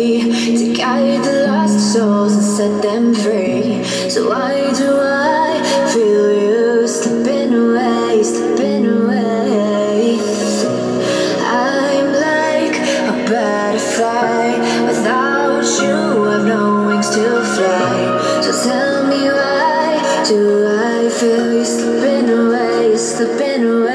to guide the lost souls and set them free. So why do I feel you slipping away, slipping away? I'm like a butterfly. Without you I've no wings to fly. So tell me, why do I feel you slipping away, slipping away?